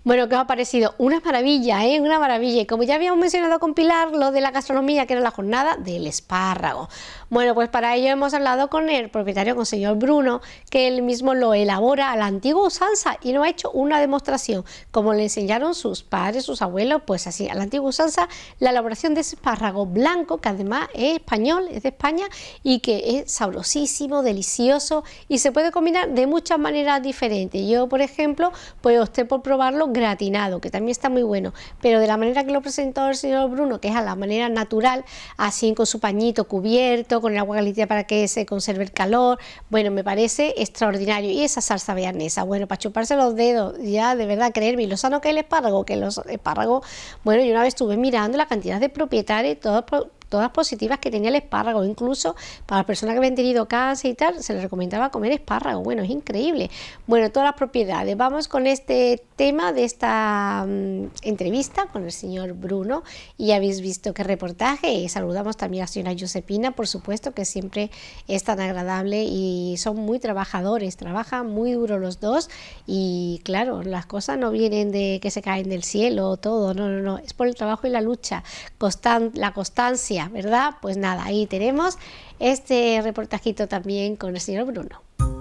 Bueno, ¿qué os ha parecido? Una maravilla, ¿eh? Una maravilla. Y como ya habíamos mencionado con Pilar, lo de la gastronomía, que era la jornada del espárrago. Bueno, pues para ello hemos hablado con el propietario, con el señor Bruno, que él mismo lo elabora a la antigua usanza y nos ha hecho una demostración, como le enseñaron sus padres, sus abuelos, pues así, a la antigua usanza, la elaboración de ese espárrago blanco, que además es español, es de España, y que es sabrosísimo, delicioso, y se puede combinar de muchas maneras diferentes. Yo, por ejemplo, pues opté por probarlo gratinado, que también está muy bueno, pero de la manera que lo presentó el señor Bruno, que es a la manera natural, así con su pañito cubierto, con el agua caliente para que se conserve el calor, bueno, me parece extraordinario. Y esa salsa bearnesa, bueno, para chuparse los dedos, ya de verdad, creerme, y lo sano que es el espárrago, que los espárragos, bueno, yo una vez estuve mirando la cantidad de propietarios, todas positivas que tenía el espárrago, incluso para las personas que habían tenido cáncer y tal, se les recomendaba comer espárrago. Bueno, es increíble. Bueno, todas las propiedades. Vamos con este tema de esta entrevista con el señor Bruno, y ya habéis visto qué reportaje, y saludamos también a la señora Josepina, por supuesto, que siempre es tan agradable, y son muy trabajadores, trabajan muy duro los dos, y claro, las cosas no vienen de que se caen del cielo, todo, no, es por el trabajo y la lucha, la constancia, ¿verdad? Pues nada, ahí tenemos este reportajito también con el señor Bruno.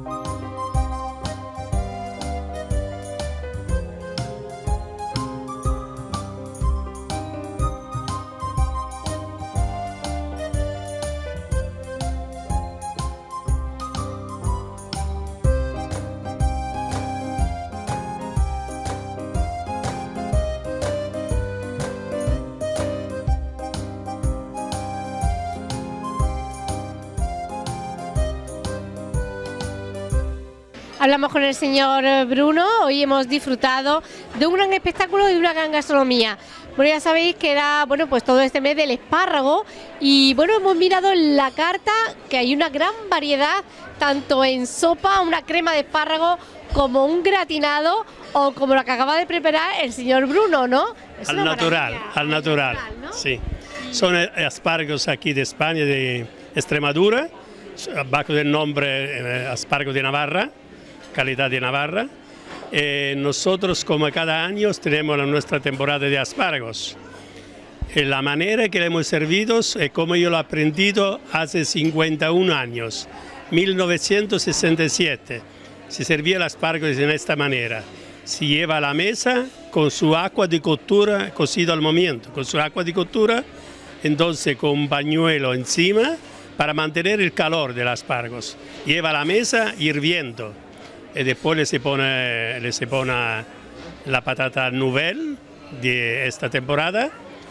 Hablamos con el señor Bruno, hoy hemos disfrutado de un gran espectáculo y de una gran gastronomía. Bueno, ya sabéis que era, bueno, pues todo este mes del espárrago, y bueno, hemos mirado en la carta que hay una gran variedad, tanto en sopa, una crema de espárrago, como un gratinado, o como lo que acaba de preparar el señor Bruno, ¿no? Al natural, ¿no? Sí. Son espárragos aquí de España, de Extremadura, bajo el nombre espárrago de Navarra, calidad de Navarra. Nosotros, como cada año, tenemos nuestra temporada de espárragos. La manera que le hemos servido es como yo lo he aprendido hace 51 años, 1967. Se servía el espárrago de esta manera. Se lleva a la mesa con su agua de cottura cocido al momento, con su agua de cottura, entonces con un pañuelo encima para mantener el calor del espárragos. Lleva a la mesa hirviendo. Y después le se pone la patata nouvelle de esta temporada,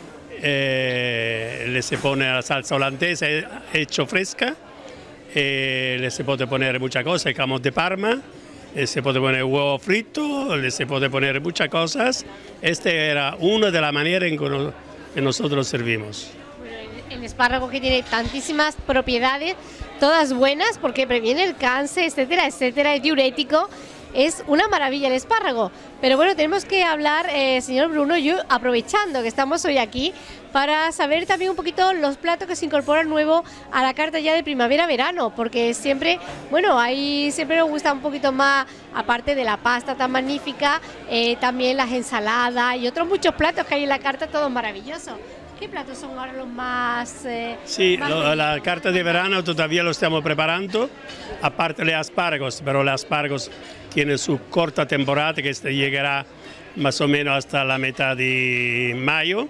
le se pone la salsa holandesa hecha fresca, le se puede poner muchas cosas, jamón de Parma, se puede poner huevo frito, le se puede poner muchas cosas. Esta era una de las maneras en que nosotros servimos. El espárrago, que tiene tantísimas propiedades, todas buenas, porque previene el cáncer, etcétera, etcétera, es diurético, es una maravilla el espárrago. Pero bueno, tenemos que hablar, señor Bruno, yo aprovechando que estamos hoy aquí, para saber también un poquito los platos que se incorporan nuevo a la carta ya de primavera-verano, porque siempre, bueno, ahí siempre nos gusta un poquito más, aparte de la pasta tan magnífica, también las ensaladas y otros muchos platos que hay en la carta, todos maravillosos. ¿Qué platos son ahora los más...? Sí, la carta de verano todavía lo estamos preparando, aparte de espárragos, pero los espárragos tienen su corta temporada, que llegará más o menos hasta la mitad de mayo.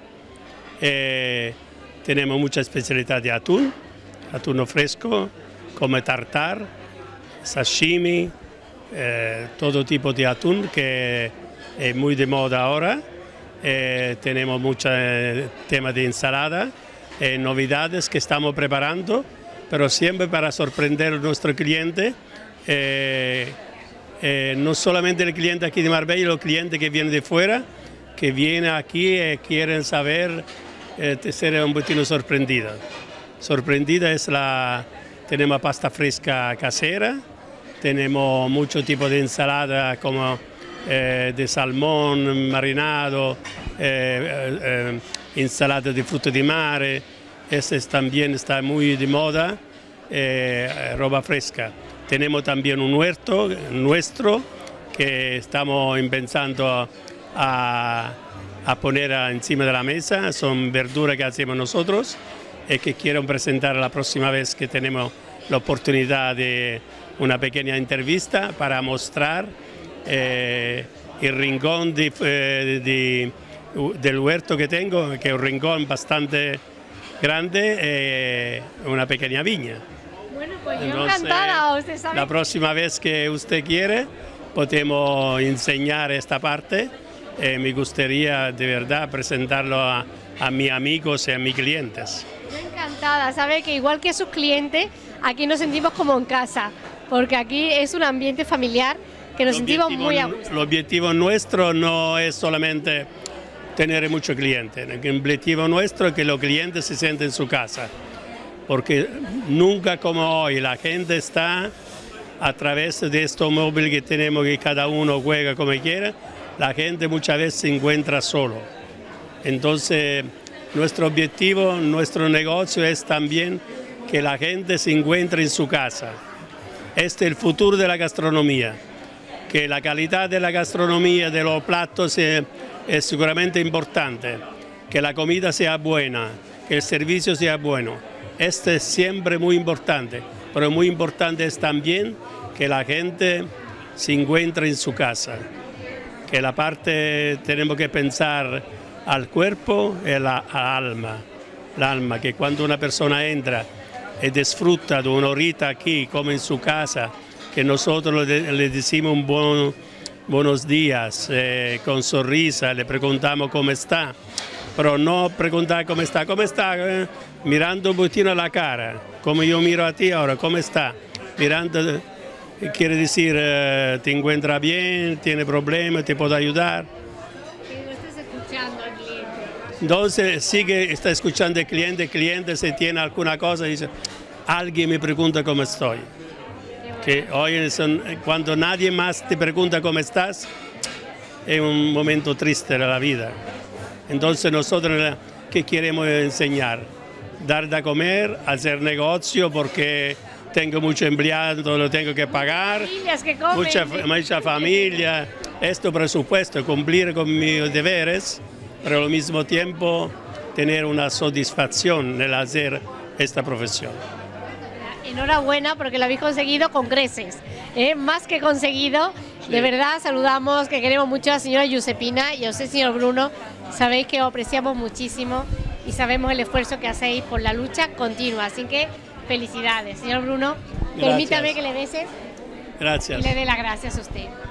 Tenemos mucha especialidad de atún fresco, como tartar, sashimi, todo tipo de atún que es muy de moda ahora. Tenemos muchos temas de ensalada, novedades que estamos preparando, pero siempre para sorprender a nuestro cliente, no solamente el cliente aquí de Marbella, los clientes que vienen de fuera, que vienen aquí y quieren saber, ser un poquito sorprendida. Sorprendida tenemos pasta fresca casera, tenemos muchos tipos de ensalada como de salmón marinado, ensalada de frutos de mare, también está muy de moda, ropa fresca. Tenemos también un huerto nuestro que estamos empezando a poner encima de la mesa. Son verduras que hacemos nosotros y que quiero presentar la próxima vez que tenemos la oportunidad de una pequeña entrevista para mostrar el rincón del huerto que tengo, que es un rincón bastante grande, una pequeña viña. Bueno, pues yo encantada, usted sabe. La próxima vez que usted quiere, podemos enseñar esta parte. Me gustaría de verdad presentarlo a mis amigos y a mis clientes. Yo encantada, sabe que igual que sus clientes, aquí nos sentimos como en casa, porque aquí es un ambiente familiar que nos sentimos muy a gusto. El objetivo nuestro no es solamente tener muchos clientes, el objetivo nuestro es que los clientes se sienten en su casa, porque nunca como hoy la gente está a través de estos móviles que tenemos, que cada uno juega como quiera, la gente muchas veces se encuentra solo. Entonces nuestro objetivo, nuestro negocio es también que la gente se encuentre en su casa. Este es el futuro de la gastronomía, que la calidad de la gastronomía, de los platos es seguramente importante, que la comida sea buena, que el servicio sea bueno. Esto es siempre muy importante, pero muy importante es también que la gente se encuentre en su casa, que la parte tenemos que pensar al cuerpo y al alma, que cuando una persona entra y disfruta de una horita aquí como en su casa, que nosotros le decimos buenos días, con sonrisa, le preguntamos cómo está, pero no preguntar cómo está, mirando un poquito a la cara, como yo miro a ti ahora, cómo está, mirando, quiere decir, te encuentra bien, tiene problemas, te puedo ayudar. Estás escuchando al cliente. Entonces sigue, está escuchando al cliente si tiene alguna cosa, dice, alguien me pregunta cómo estoy. Que hoy cuando nadie más te pregunta cómo estás, es un momento triste de la vida. Entonces nosotros, ¿qué queremos enseñar? Dar de comer, hacer negocio, porque tengo muchos empleados, lo tengo que pagar, Familias que comen. mucha familia, este presupuesto, cumplir con mis deberes, pero al mismo tiempo tener una satisfacción en hacer esta profesión. Enhorabuena porque lo habéis conseguido con creces, más que conseguido. Sí. De verdad saludamos, que queremos mucho a la señora Giuseppina y a usted, señor Bruno. Sabéis que os apreciamos muchísimo y sabemos el esfuerzo que hacéis por la lucha continua, así que felicidades. Señor Bruno, gracias. Permítame que le bese. Gracias. Y le dé las gracias a usted.